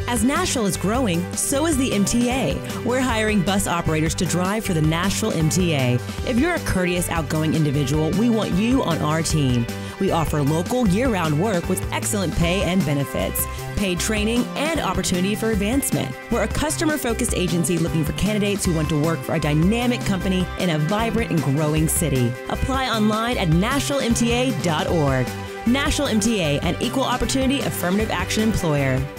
As Nashville is growing, so is the MTA. We're hiring bus operators to drive for the Nashville MTA. If you're a courteous, outgoing individual, we want you on our team. We offer local, year-round work with excellent pay and benefits, paid training, and opportunity for advancement. We're a customer-focused agency looking for candidates who want to work for a dynamic company in a vibrant and growing city. Apply online at nashvillemta.org. Nashville MTA, an equal opportunity affirmative action employer.